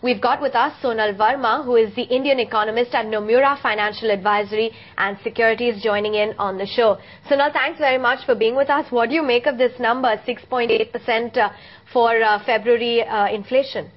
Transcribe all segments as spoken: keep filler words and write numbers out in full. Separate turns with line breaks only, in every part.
We've got with us Sonal Verma, who is the Indian economist at Nomura Financial Advisory and Securities, joining in on the show. Sonal, thanks very much for being with us. What do you make of this number, six point eight percent uh, for uh, February uh, inflation?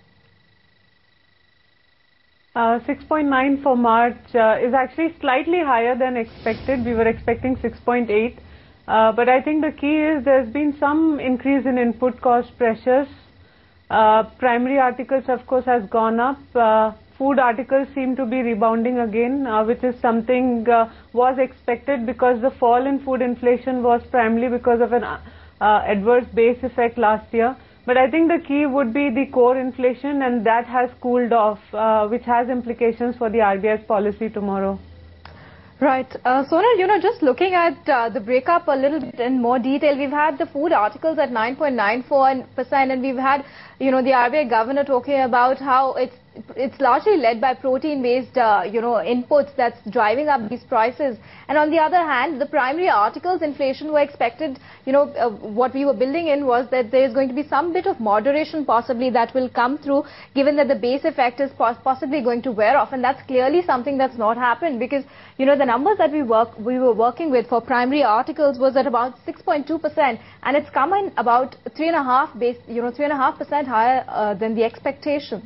Uh, six point nine for March uh, is actually slightly higher than expected. We were expecting six point eight. Uh, but I think the key is there's been some increase in input cost pressures. Uh, primary articles, of course, has gone up. Uh, food articles seem to be rebounding again, uh, which is something uh, was expected because the fall in food inflation was primarily because of an uh, adverse base effect last year. But I think the key would be the core inflation, and that has cooled off, uh, which has implications for the R B I's policy tomorrow.
Right. Uh, Sonal, you know, just looking at uh, the breakup a little bit in more detail, we've had the food articles at nine point nine four percent, and we've had, you know, the R B I governor talking about how it's it's largely led by protein-based, uh, you know, inputs that's driving up these prices. And on the other hand, the primary articles inflation were expected, you know, uh, what we were building in was that there is going to be some bit of moderation possibly that will come through, given that the base effect is pos possibly going to wear off. And that's clearly something that's not happened, because, you know, the numbers that we work we were working with for primary articles was at about six point two percent, and it's come in about three and a half base, you know, three and a half percent higher uh, than the expectations.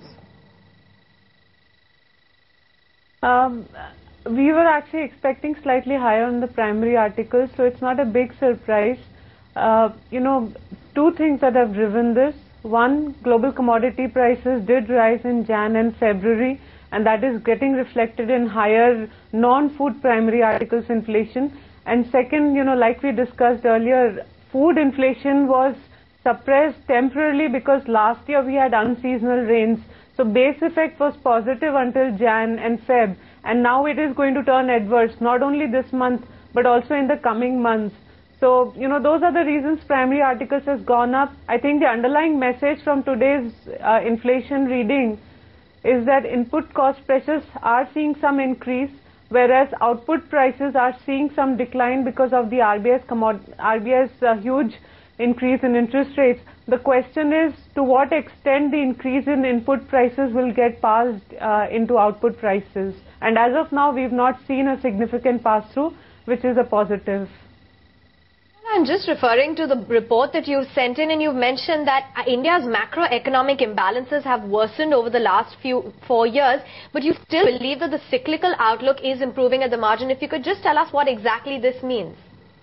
Um, we were actually expecting slightly higher on the primary articles, so it's not a big surprise. Uh, you know, two things that have driven this. One, global commodity prices did rise in January and February, and that is getting reflected in higher non-food primary articles inflation. And second, you know, like we discussed earlier, food inflation was suppressed temporarily because last year we had unseasonal rains. So base effect was positive until Jan and Feb, and now it is going to turn adverse, not only this month, but also in the coming months. So, you know, those are the reasons primary articles has gone up. I think the underlying message from today's uh, inflation reading is that input cost pressures are seeing some increase, whereas output prices are seeing some decline because of the R B I's, R B I's uh, huge increase in interest rates. The question is to what extent the increase in input prices will get passed uh, into output prices. And as of now, we've not seen a significant pass-through, which is a positive.
I'm just referring to the report that you've sent in, and you've mentioned that India's macroeconomic imbalances have worsened over the last few four years, but you still believe that the cyclical outlook is improving at the margin. If you could just tell us what exactly this means.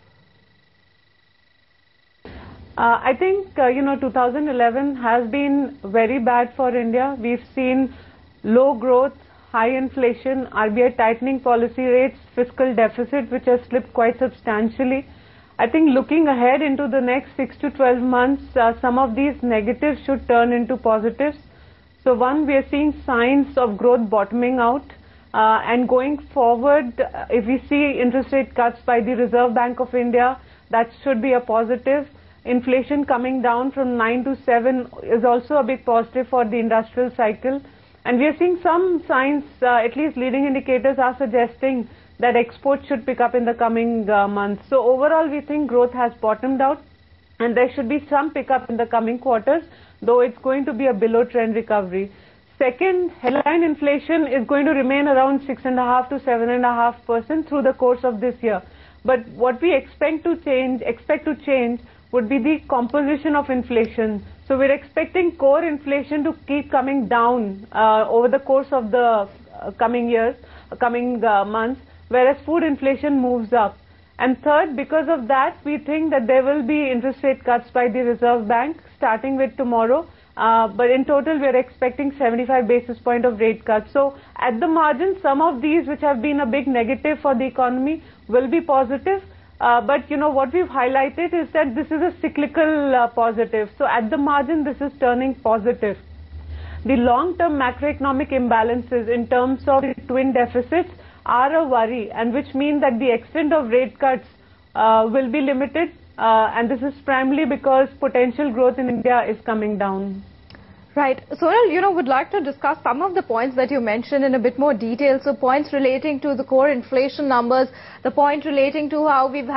Uh, I think, uh, you know, two thousand eleven has been very bad for India. We've seen low growth, high inflation, R B I tightening policy rates, fiscal deficit, which has slipped quite substantially. I think looking ahead into the next six to twelve months, uh, some of these negatives should turn into positives. So one, we are seeing signs of growth bottoming out. Uh, and going forward, uh, if we see interest rate cuts by the Reserve Bank of India, that should be a positive. Inflation coming down from nine to seven is also a big positive for the industrial cycle. And we are seeing some signs, uh, at least leading indicators are suggesting that exports should pick up in the coming uh, months. So overall, we think growth has bottomed out, and there should be some pickup in the coming quarters, though it's going to be a below trend recovery. Second, headline inflation is going to remain around six point five to seven point five percent through the course of this year. But what we expect to change, expect to change would be the composition of inflation. So we're expecting core inflation to keep coming down uh, over the course of the uh, coming years, uh, coming uh, months, whereas food inflation moves up. And third, because of that, we think that there will be interest rate cuts by the Reserve Bank starting with tomorrow. Uh, but in total, we're expecting seventy-five basis point of rate cuts. So at the margin, some of these which have been a big negative for the economy will be positive. Uh, but, you know, what we've highlighted is that this is a cyclical uh, positive. So at the margin, this is turning positive. The long-term macroeconomic imbalances in terms of the twin deficits are a worry, and which mean that the extent of rate cuts uh, will be limited. Uh, and this is primarily because potential growth in India is coming down.
Right. Sonal, you know, would like to discuss some of the points that you mentioned in a bit more detail. So points relating to the core inflation numbers, the point relating to how we've had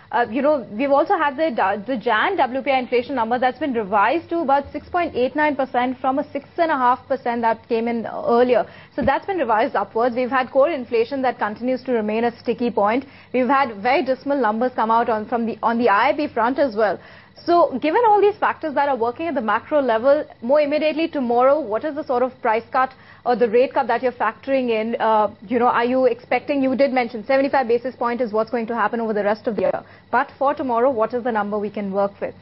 uh, you know, we've also had the, the Jan W P I inflation number that's been revised to about six point eight nine percent from a six point five percent that came in earlier. So that's been revised upwards. We've had core inflation that continues to remain a sticky point. We've had very dismal numbers come out on, from the, on the I I B front as well. So given all these factors that are working at the macro level, more immediately tomorrow, what is the sort of price cut or the rate cut that you're factoring in? Uh, you know, are you expecting, you did mention seventy-five basis point is what's going to happen over the rest of the year. But for tomorrow, what is the number we can work with?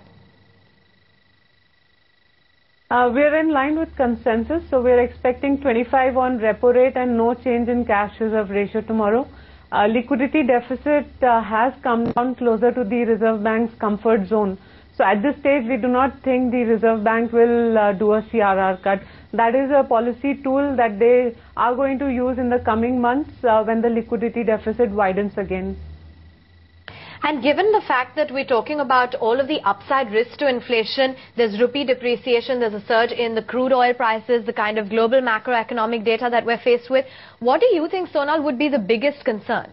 Uh, we're in line with consensus, so we're expecting twenty-five on repo rate and no change in cash reserve ratio tomorrow. Uh, liquidity deficit uh, has come down closer to the Reserve Bank's comfort zone. So at this stage, we do not think the Reserve Bank will uh, do a C R R cut. That is a policy tool that they are going to use in the coming months uh, when the liquidity deficit widens again.
And given the fact that we're talking about all of the upside risks to inflation, there's rupee depreciation, there's a surge in the crude oil prices, the kind of global macroeconomic data that we're faced with, what do you think, Sonal, would be the biggest concern?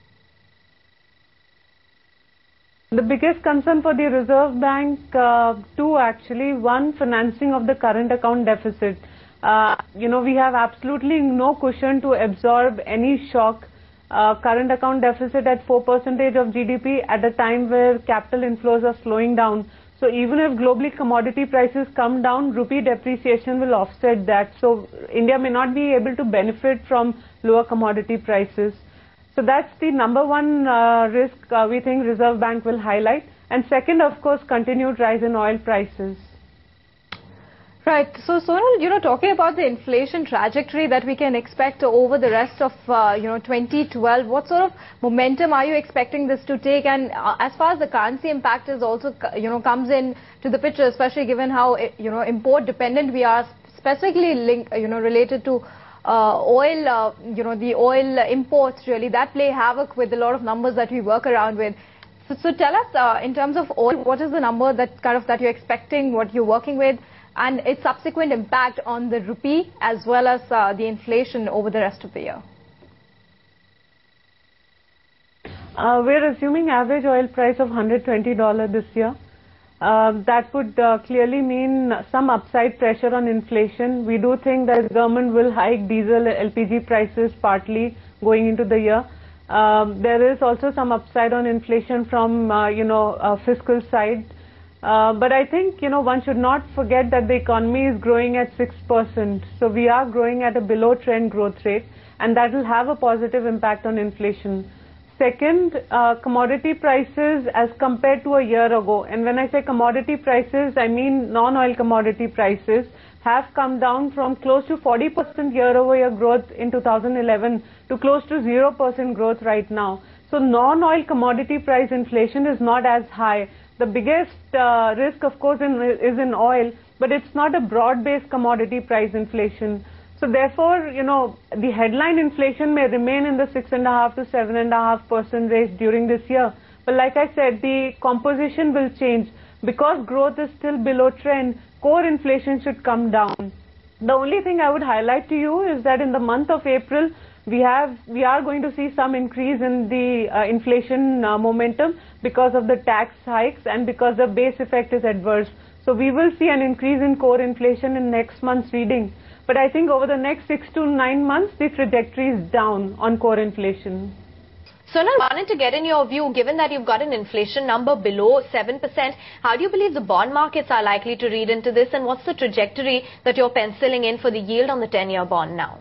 The biggest concern for the Reserve Bank, uh, two actually, one, financing of the current account deficit. Uh, you know, we have absolutely no cushion to absorb any shock. Uh, current account deficit at four percent of G D P at a time where capital inflows are slowing down. So even if globally commodity prices come down, rupee depreciation will offset that. So India may not be able to benefit from lower commodity prices. So that's the number one uh, risk uh, we think Reserve Bank will highlight. And second, of course, continued rise in oil prices.
Right. So, Sonal, you know, talking about the inflation trajectory that we can expect over the rest of, uh, you know, twenty twelve, what sort of momentum are you expecting this to take? And uh, as far as the currency impact is also, you know, comes in to the picture, especially given how, you know, import dependent we are, specifically linked, you know, related to Uh, oil, uh, you know, the oil imports really, that play havoc with a lot of numbers that we work around with. So, so tell us, uh, in terms of oil, what is the number that kind of that you're expecting, what you're working with, and its subsequent impact on the rupee as well as uh, the inflation over the rest of the year?
Uh, we're assuming average oil price of one hundred twenty dollars this year. Uh, that would uh, clearly mean some upside pressure on inflation. We do think that the government will hike diesel L P G prices partly going into the year. Um, there is also some upside on inflation from, uh, you know, uh, fiscal side. Uh, but I think, you know, one should not forget that the economy is growing at six percent. So we are growing at a below trend growth rate, and that will have a positive impact on inflation. Second, uh, commodity prices as compared to a year ago, and when I say commodity prices, I mean non-oil commodity prices, have come down from close to forty percent year-over-year growth in two thousand eleven to close to zero percent growth right now. So non-oil commodity price inflation is not as high. The biggest uh, risk, of course, in, is in oil, but it's not a broad-based commodity price inflation. So therefore, you know, the headline inflation may remain in the six point five to seven point five percent range during this year. But like I said, the composition will change. Because growth is still below trend, core inflation should come down. The only thing I would highlight to you is that in the month of April, we have we are going to see some increase in the uh, inflation uh, momentum because of the tax hikes and because the base effect is adverse. So we will see an increase in core inflation in next month's reading. But I think over the next six to nine months, the trajectory is down on core inflation.
Sonal, I wanted to get in your view, given that you've got an inflation number below seven percent, how do you believe the bond markets are likely to read into this, and what's the trajectory that you're penciling in for the yield on the ten-year bond now?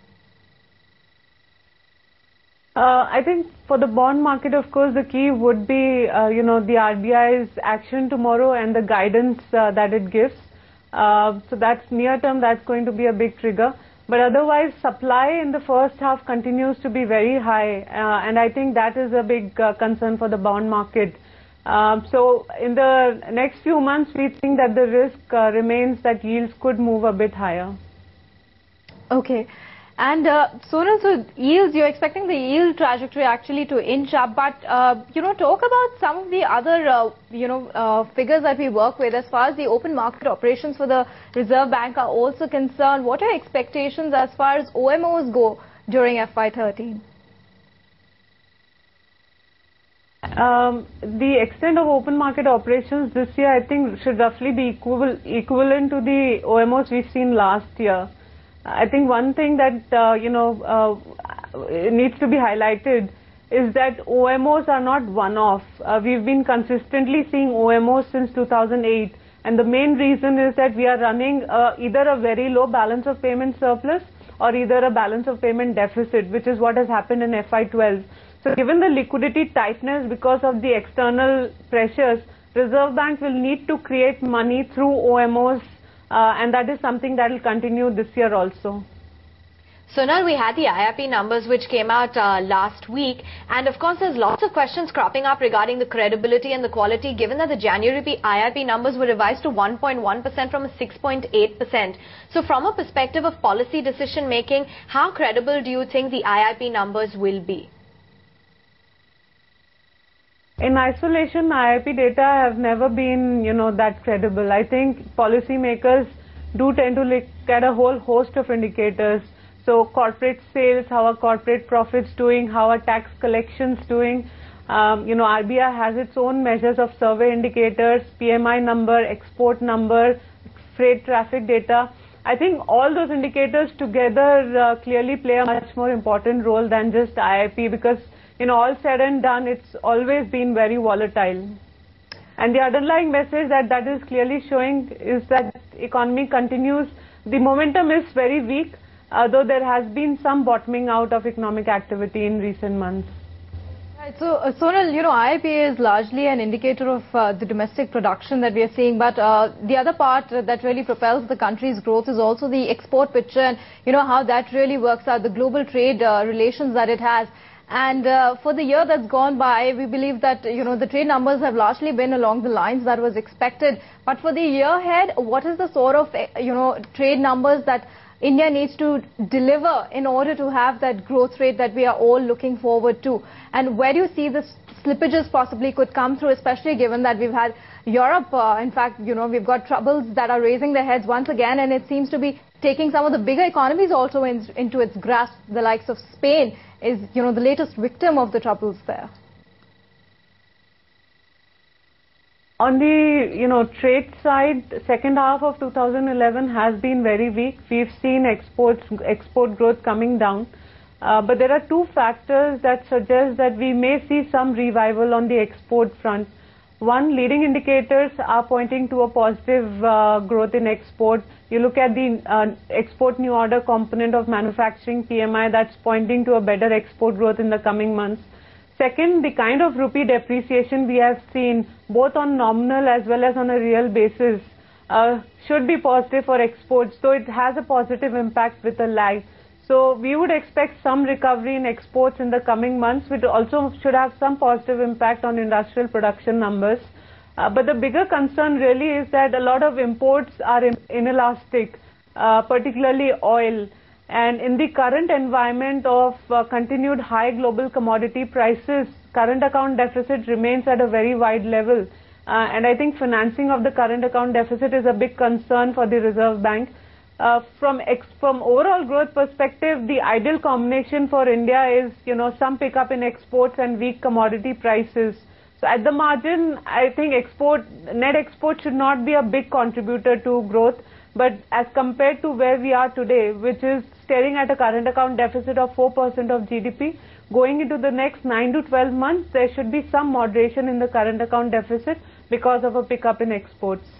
Uh, I think for the bond market, of course, the key would be, uh, you know, the R B I's action tomorrow and the guidance uh, that it gives. Uh, so that's near term, that's going to be a big trigger. But otherwise, supply in the first half continues to be very high, uh, and I think that is a big uh, concern for the bond market. Um, so in the next few months, we think that the risk uh, remains that yields could move a bit higher.
Okay. And uh, Sonal, so yields, you're expecting the yield trajectory actually to inch up, but uh, you know, talk about some of the other uh, you know uh, figures that we work with as far as the open market operations for the Reserve Bank are also concerned. What are expectations as far as O M Os go during F Y thirteen?
Um, the extent of open market operations this year, I think, should roughly be equal, equivalent to the O M Os we've seen last year. I think one thing that, uh, you know, uh, needs to be highlighted is that O M Os are not one-off. Uh, we've been consistently seeing O M Os since two thousand eight, and the main reason is that we are running uh, either a very low balance of payment surplus or either a balance of payment deficit, which is what has happened in F Y twelve. So given the liquidity tightness because of the external pressures, Reserve Bank will need to create money through O M Os, uh, and that is something that will continue this year also.
Sonal, we had the I I P numbers which came out uh, last week, and of course there's lots of questions cropping up regarding the credibility and the quality, given that the January I I P numbers were revised to one point one percent from a six point eight percent. So from a perspective of policy decision making, how credible do you think the I I P numbers will be?
In isolation, I I P data have never been, you know, that credible. I think policymakers do tend to look at a whole host of indicators. So corporate sales, how are corporate profits doing, how are tax collections doing. Um, you know, R B I has its own measures of survey indicators, P M I number, export number, freight traffic data. I think all those indicators together uh, clearly play a much more important role than just I I P, because, you know, all said and done, it's always been very volatile. And the underlying message that that is clearly showing is that economy continues. The momentum is very weak, uh, though there has been some bottoming out of economic activity in recent months.
Right. So, uh, Sonal, you know, I I P is largely an indicator of uh, the domestic production that we are seeing, but uh, the other part uh, that really propels the country's growth is also the export picture, and, you know, how that really works out, the global trade uh, relations that it has. And uh, for the year that's gone by, we believe that, you know, the trade numbers have largely been along the lines that was expected. But for the year ahead, what is the sort of, you know, trade numbers that India needs to deliver in order to have that growth rate that we are all looking forward to? And where do you see the slippages possibly could come through, especially given that we've had Europe, uh, in fact, you know, we've got troubles that are raising their heads once again, and it seems to be taking some of the bigger economies also in, into its grasp. The likes of Spain is, you know, the latest victim of the troubles there.
On the, you know, trade side, second half of two thousand eleven has been very weak. We've seen exports, export growth coming down. Uh, but there are two factors that suggest that we may see some revival on the export front. One, leading indicators are pointing to a positive uh, growth in export. You look at the uh, export new order component of manufacturing P M I, that's pointing to a better export growth in the coming months. Second, the kind of rupee depreciation we have seen, both on nominal as well as on a real basis, uh, should be positive for exports, so it has a positive impact with a lag. So we would expect some recovery in exports in the coming months, which also should have some positive impact on industrial production numbers. Uh, but the bigger concern really is that a lot of imports are in, inelastic, uh, particularly oil. And in the current environment of uh, continued high global commodity prices, current account deficit remains at a very wide level. Uh, and I think financing of the current account deficit is a big concern for the Reserve Bank. Uh, from ex from overall growth perspective, the ideal combination for India is, you know, some pickup in exports and weak commodity prices. So at the margin, I think export, net export should not be a big contributor to growth. But as compared to where we are today, which is staring at a current account deficit of four percent of G D P, going into the next nine to twelve months, there should be some moderation in the current account deficit because of a pickup in exports.